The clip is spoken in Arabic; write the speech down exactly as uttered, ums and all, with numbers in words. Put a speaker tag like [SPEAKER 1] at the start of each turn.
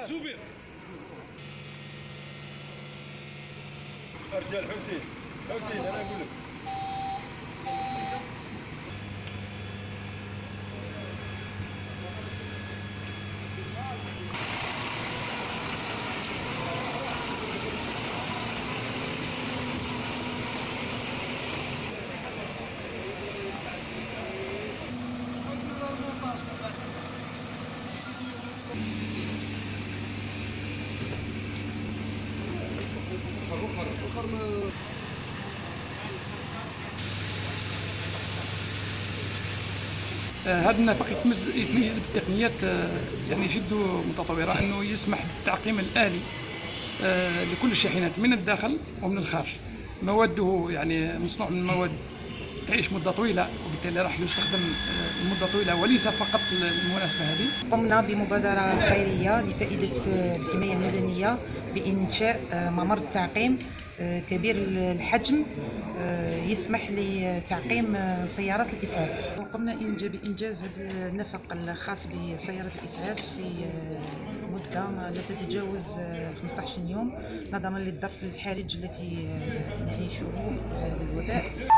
[SPEAKER 1] زبير رجال حسين حسين انا اقول لك
[SPEAKER 2] هذا النفق يتميز يتميز بالتقنيات يعني جد متطوره، انه يسمح بالتعقيم الالي لكل الشاحنات من الداخل ومن الخارج. مواده يعني مصنوع من مواد تعيش مده طويله، وبالتالي راح يستخدم لمده طويله وليس فقط للمناسبه هذه.
[SPEAKER 3] قمنا بمبادره خيريه لفائده الحمايه المدنيه بانشاء ممر تعقيم كبير الحجم يسمح لتعقيم سيارات الإسعاف. وقمنا بإنجاز هذا النفق الخاص بسيارات الإسعاف في مدة لا تتجاوز خمسة عشر يوم، نظرا للظرف الحرج التي نعيشه هذا الوباء.